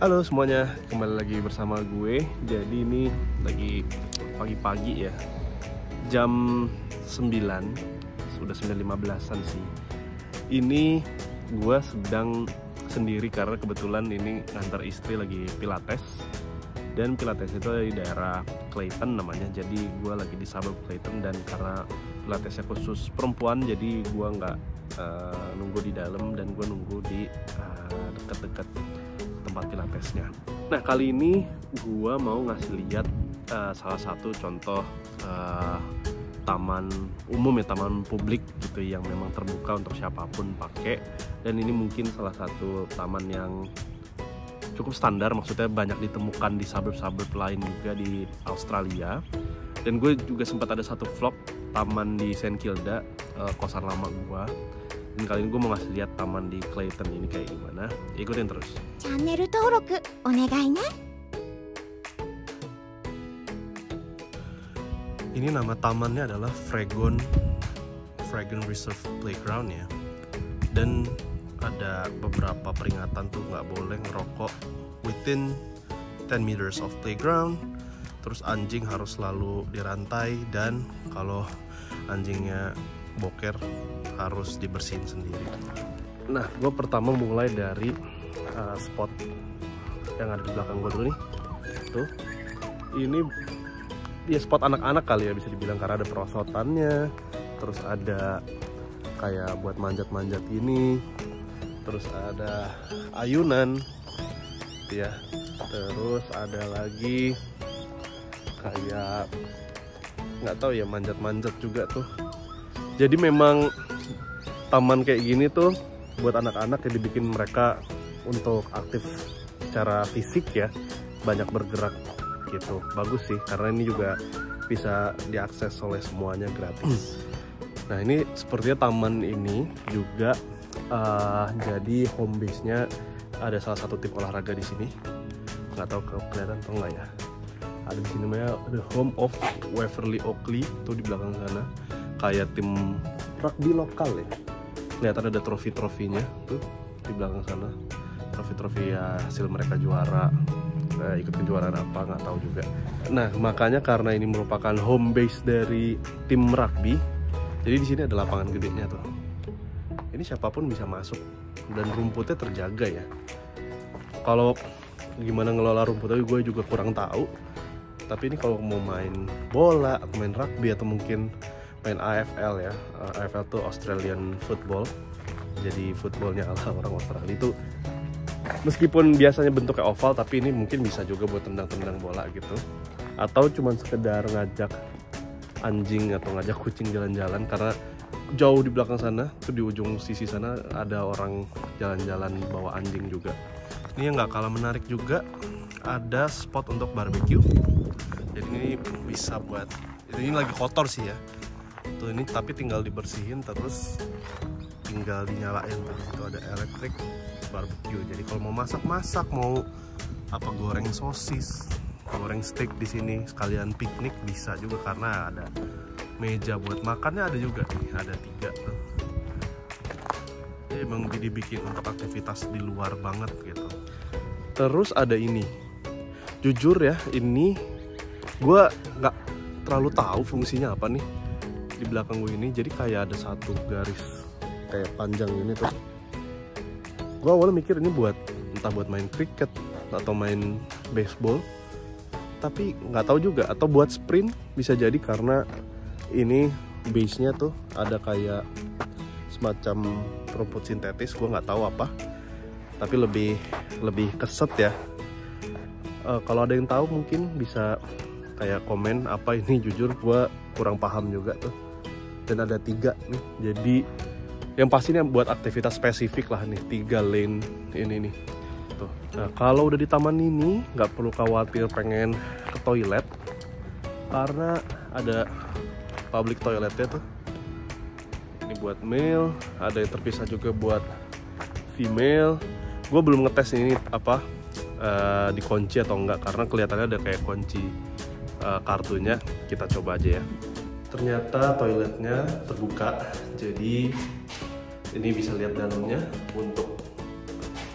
Halo semuanya, kembali lagi bersama gue. Jadi ini lagi pagi-pagi ya, jam 9, sudah 9.15an sih. Ini gue sedang sendiri karena kebetulan ini ngantar istri lagi pilates. Dan pilates itu di daerah Clayton namanya, jadi gue lagi di suburb Clayton. Dan karena pilatesnya khusus perempuan, jadi gue nggak nunggu di dalam, dan gue nunggu di dekat-dekat tempat pilatesnya. Nah, kali ini gue mau ngasih lihat salah satu contoh taman umum ya, taman publik gitu, yang memang terbuka untuk siapapun pakai. Dan ini mungkin salah satu taman yang cukup standar, maksudnya banyak ditemukan di suburb-suburb lain juga di Australia. Dan gue juga sempat ada satu vlog taman di St Kilda, kosan lama gue. Dan kali ini gue mau ngasih lihat taman di Clayton ini kayak gimana. Ikutin terus. Channel 登録お願いね. Ini nama tamannya adalah Fragon Reserve Playground ya. Dan ada beberapa peringatan tuh, nggak boleh ngerokok within 10 meters of playground. Terus anjing harus selalu dirantai, dan kalau anjingnya boker harus dibersihin sendiri. Nah, gue pertama mulai dari spot yang ada di belakang gue dulu nih. Tuh, ini ya spot anak-anak kali ya bisa dibilang, karena ada perosotannya. Terus ada kayak buat manjat-manjat ini. Terus ada ayunan ya. Terus ada lagi kayak nggak tahu ya, manjat-manjat juga tuh. Jadi memang taman kayak gini tuh buat anak-anak yang dibikin mereka untuk aktif secara fisik ya, banyak bergerak gitu. Bagus sih, karena ini juga bisa diakses oleh semuanya gratis. Nah, ini sepertinya taman ini juga jadi home base-nya ada salah satu tim olahraga di sini. Nggak tahu kelihatan atau enggak ya. Ada di sini namanya The Home of Waverley Oakley, tuh di belakang sana. Kayak tim rugby lokal ya. Kelihatan ada trofi-trofinya tuh di belakang sana. Trofi-trofi ya, hasil mereka juara, ikut kejuaraan apa nggak tahu juga. Nah, makanya karena ini merupakan home base dari tim rugby, jadi di sini ada lapangan gedenya tuh. Ini siapapun bisa masuk, dan rumputnya terjaga ya. Kalau gimana ngelola rumputnya gue juga kurang tahu. Tapi ini kalau mau main bola atau main rugby atau mungkin main AFL ya, AFL tuh Australian Football, jadi footballnya ala orang Australia itu, meskipun biasanya bentuknya oval, tapi ini mungkin bisa juga buat tendang-tendang bola gitu, atau cuman sekedar ngajak anjing atau ngajak kucing jalan-jalan, karena jauh di belakang sana tuh, di ujung sisi sana ada orang jalan-jalan bawa anjing juga. Ini yang nggak kalah menarik juga, ada spot untuk barbecue. Jadi ini bisa buat, ini lagi kotor sih ya tuh, ini tapi tinggal dibersihin, terus tinggal dinyalain. Terus itu ada electric barbecue, jadi kalau mau masak-masak, mau apa, goreng sosis, goreng steak di sini, sekalian piknik bisa juga, karena ada meja buat makannya, ada juga nih, ada 3 tuh. Jadi emang dibikin untuk aktivitas di luar banget gitu. Terus ada ini, jujur ya, ini gue nggak terlalu tahu fungsinya apa nih di belakang gue ini. Jadi kayak ada satu garis kayak panjang ini tuh. Gue awalnya mikir ini buat entah buat main cricket atau main baseball, tapi nggak tahu juga, atau buat sprint bisa jadi, karena ini base-nya tuh ada kayak semacam rumput sintetis, gue nggak tahu apa, tapi lebih keset ya. Kalau ada yang tahu mungkin bisa kayak komen apa ini, jujur gue kurang paham juga tuh. Dan ada 3 nih, jadi yang pastinya buat aktivitas spesifik lah nih, 3 lane ini nih tuh. Nah, kalau udah di taman ini nggak perlu khawatir pengen ke toilet, karena ada public toiletnya tuh. Ini buat male, ada yang terpisah juga buat female. Gue belum ngetes ini apa dikunci atau enggak, karena kelihatannya ada kayak kunci kartunya. Kita coba aja ya. Ternyata toiletnya terbuka, jadi ini bisa lihat dalamnya untuk. Nah,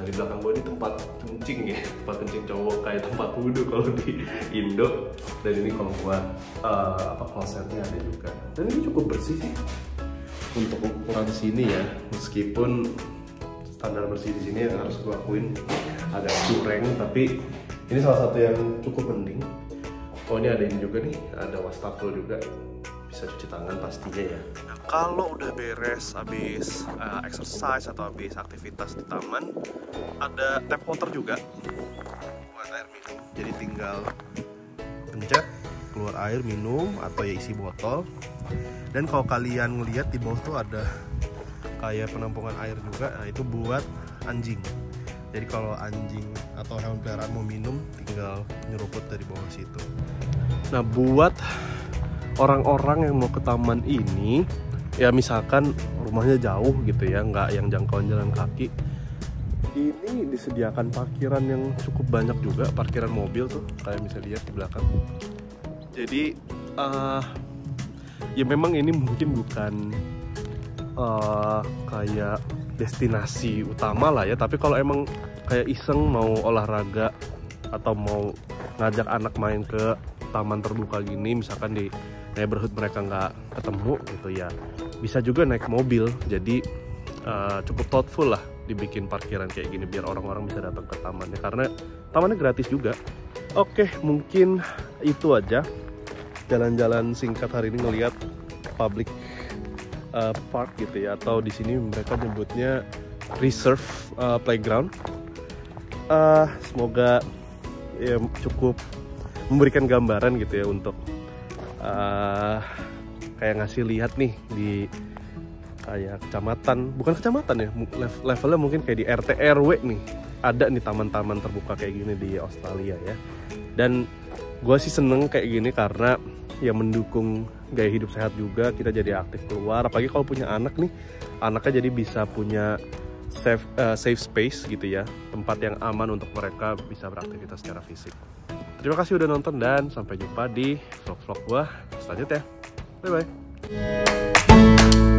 Nah di belakang gue ini tempat kencing ya, tempat kencing cowok kayak tempat wudhu kalau di Indo. Dan ini kalau buat klosetnya ada juga. Dan ini cukup bersih sih untuk ukuran sini ya, meskipun standar bersih di sini yang harus gue akuin agak curang, tapi ini salah satu yang cukup mending. Oh ini ada ini juga nih, ada wastafel juga, bisa cuci tangan pastinya ya. Nah, kalau udah beres habis exercise atau habis aktivitas di taman, ada tap water juga buat air minum. Jadi tinggal pencet keluar air minum atau ya isi botol. Dan kalau kalian ngeliat di bawah tuh ada kayak penampungan air juga, nah itu buat anjing. Jadi kalau anjing atau hewan peliharaan mau minum, tinggal nyeruput dari bawah situ. Nah buat orang-orang yang mau ke taman ini, ya misalkan rumahnya jauh gitu ya, nggak yang jangkauan jalan kaki, ini disediakan parkiran yang cukup banyak juga, parkiran mobil tuh, kayak bisa lihat di belakang. Jadi ya memang ini mungkin bukan kayak destinasi utama lah ya, tapi kalau emang kayak iseng mau olahraga atau mau ngajak anak main ke taman terbuka gini, misalkan di neighborhood mereka nggak ketemu gitu ya, bisa juga naik mobil. Jadi cukup thoughtful lah dibikin parkiran kayak gini biar orang-orang bisa datang ke tamannya, karena tamannya gratis juga. Oke, mungkin itu aja jalan-jalan singkat hari ini ngelihat public park gitu ya, atau di sini mereka nyebutnya reserve playground. Semoga ya cukup memberikan gambaran gitu ya untuk kayak ngasih lihat nih di kayak kecamatan, bukan kecamatan ya, levelnya mungkin kayak di RT RW nih, ada nih taman-taman terbuka kayak gini di Australia ya. Dan gue sih seneng kayak gini karena ya mendukung gaya hidup sehat juga, kita jadi aktif keluar, apalagi kalau punya anak nih, anaknya jadi bisa punya safe space gitu ya, tempat yang aman untuk mereka bisa beraktivitas secara fisik. Terima kasih udah nonton dan sampai jumpa di vlog-vlog gua selanjutnya. Bye bye.